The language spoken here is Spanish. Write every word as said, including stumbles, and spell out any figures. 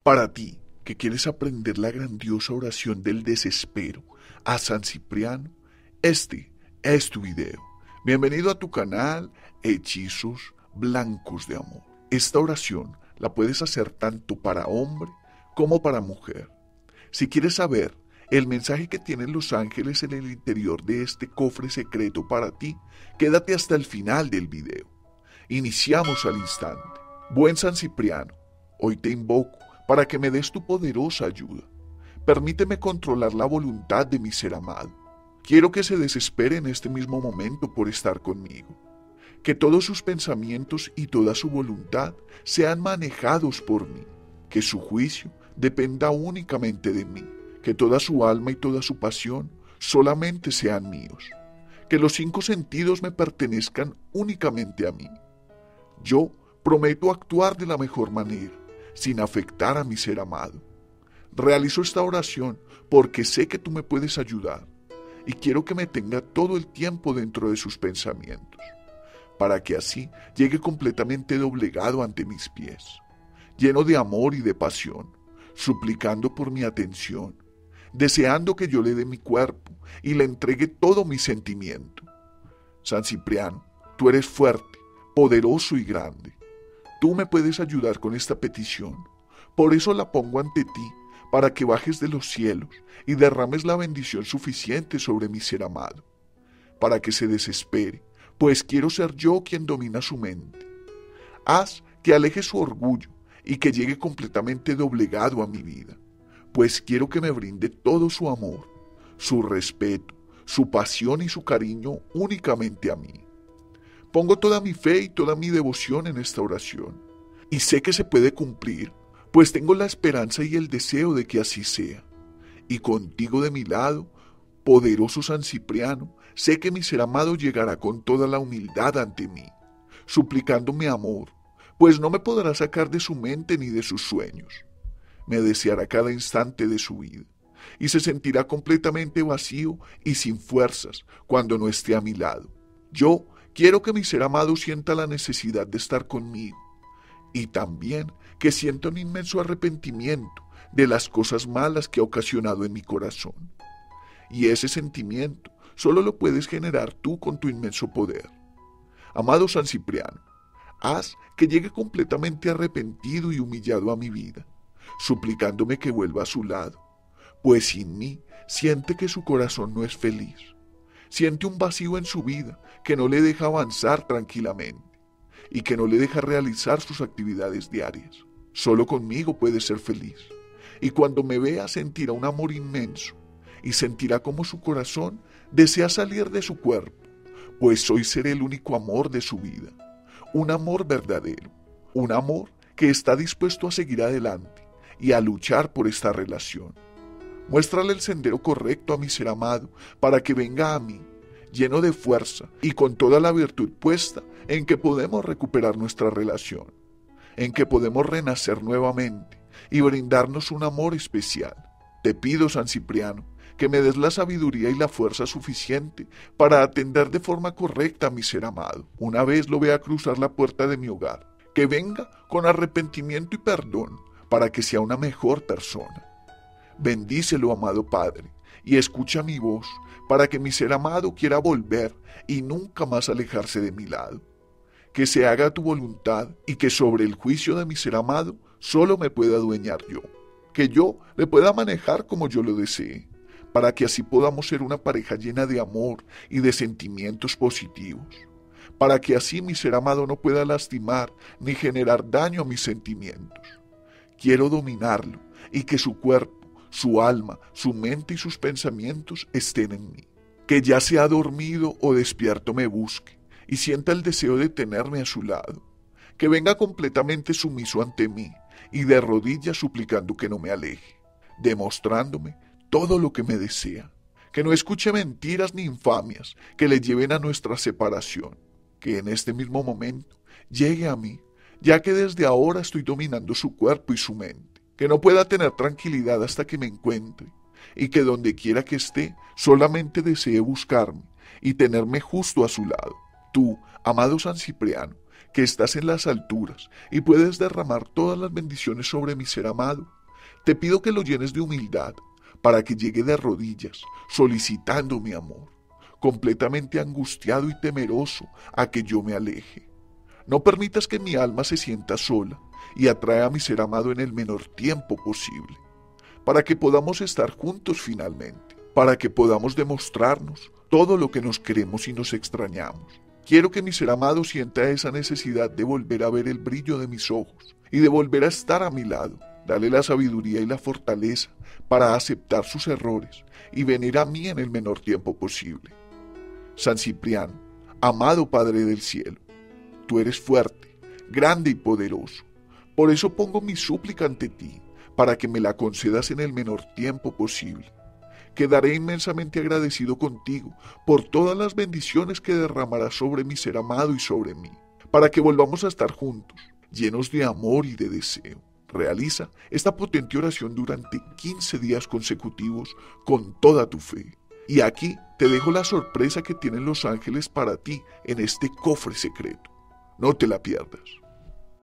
Para ti, que quieres aprender la grandiosa oración del desespero a San Cipriano, este es tu video. Bienvenido a tu canal Hechizos Blancos de Amor. Esta oración la puedes hacer tanto para hombre como para mujer. Si quieres saber el mensaje que tienen los ángeles en el interior de este cofre secreto para ti, quédate hasta el final del video. Iniciamos al instante. Buen San Cipriano, hoy te invoco para que me des tu poderosa ayuda. Permíteme controlar la voluntad de mi ser amado. Quiero que se desespere en este mismo momento por estar conmigo. Que todos sus pensamientos y toda su voluntad sean manejados por mí. Que su juicio dependa únicamente de mí. Que toda su alma y toda su pasión solamente sean míos. Que los cinco sentidos me pertenezcan únicamente a mí. Yo prometo actuar de la mejor manera, sin afectar a mi ser amado. Realizo esta oración porque sé que tú me puedes ayudar y quiero que me tenga todo el tiempo dentro de sus pensamientos, para que así llegue completamente doblegado ante mis pies, lleno de amor y de pasión, suplicando por mi atención, deseando que yo le dé mi cuerpo y le entregue todo mi sentimiento. San Cipriano, tú eres fuerte, poderoso y grande. Tú me puedes ayudar con esta petición, por eso la pongo ante ti, para que bajes de los cielos y derrames la bendición suficiente sobre mi ser amado, para que se desespere, pues quiero ser yo quien domina su mente. Haz que aleje su orgullo y que llegue completamente doblegado a mi vida, pues quiero que me brinde todo su amor, su respeto, su pasión y su cariño únicamente a mí. Pongo toda mi fe y toda mi devoción en esta oración, y sé que se puede cumplir, pues tengo la esperanza y el deseo de que así sea. Y contigo de mi lado, poderoso San Cipriano, sé que mi ser amado llegará con toda la humildad ante mí, suplicando mi amor, pues no me podrá sacar de su mente ni de sus sueños. Me deseará cada instante de su vida, y se sentirá completamente vacío y sin fuerzas cuando no esté a mi lado. Yo quiero que mi ser amado sienta la necesidad de estar conmigo y también que sienta un inmenso arrepentimiento de las cosas malas que ha ocasionado en mi corazón. Y ese sentimiento solo lo puedes generar tú con tu inmenso poder. Amado San Cipriano, haz que llegue completamente arrepentido y humillado a mi vida, suplicándome que vuelva a su lado, pues sin mí siente que su corazón no es feliz. Siente un vacío en su vida que no le deja avanzar tranquilamente y que no le deja realizar sus actividades diarias. Solo conmigo puede ser feliz, y cuando me vea sentirá un amor inmenso y sentirá como su corazón desea salir de su cuerpo, pues hoy seré el único amor de su vida, un amor verdadero, un amor que está dispuesto a seguir adelante y a luchar por esta relación. Muéstrale el sendero correcto a mi ser amado para que venga a mí, lleno de fuerza y con toda la virtud puesta en que podemos recuperar nuestra relación, en que podemos renacer nuevamente y brindarnos un amor especial. Te pido, San Cipriano, que me des la sabiduría y la fuerza suficiente para atender de forma correcta a mi ser amado, una vez lo vea cruzar la puerta de mi hogar, que venga con arrepentimiento y perdón para que sea una mejor persona. Bendícelo, amado Padre, y escucha mi voz para que mi ser amado quiera volver y nunca más alejarse de mi lado. Que se haga tu voluntad y que sobre el juicio de mi ser amado solo me pueda adueñar yo. Que yo le pueda manejar como yo lo desee, para que así podamos ser una pareja llena de amor y de sentimientos positivos. Para que así mi ser amado no pueda lastimar ni generar daño a mis sentimientos. Quiero dominarlo y que su cuerpo, su alma, su mente y sus pensamientos estén en mí. Que ya sea dormido o despierto me busque y sienta el deseo de tenerme a su lado. Que venga completamente sumiso ante mí y de rodillas suplicando que no me aleje, demostrándome todo lo que me desea. Que no escuche mentiras ni infamias que le lleven a nuestra separación. Que en este mismo momento llegue a mí, ya que desde ahora estoy dominando su cuerpo y su mente. Que no pueda tener tranquilidad hasta que me encuentre, y que donde quiera que esté, solamente desee buscarme y tenerme justo a su lado. Tú, amado San Cipriano, que estás en las alturas y puedes derramar todas las bendiciones sobre mi ser amado. Te pido que lo llenes de humildad para que llegue de rodillas, solicitando mi amor, completamente angustiado y temeroso a que yo me aleje. No permitas que mi alma se sienta sola y atrae a mi ser amado en el menor tiempo posible, para que podamos estar juntos finalmente, para que podamos demostrarnos todo lo que nos queremos y nos extrañamos. Quiero que mi ser amado sienta esa necesidad de volver a ver el brillo de mis ojos y de volver a estar a mi lado. Dale la sabiduría y la fortaleza para aceptar sus errores y venir a mí en el menor tiempo posible. San Cipriano, amado Padre del cielo, tú eres fuerte, grande y poderoso. Por eso pongo mi súplica ante ti, para que me la concedas en el menor tiempo posible. Quedaré inmensamente agradecido contigo por todas las bendiciones que derramarás sobre mi ser amado y sobre mí, para que volvamos a estar juntos, llenos de amor y de deseo. Realiza esta potente oración durante quince días consecutivos con toda tu fe. Y aquí te dejo la sorpresa que tienen los ángeles para ti en este cofre secreto. No te la pierdas.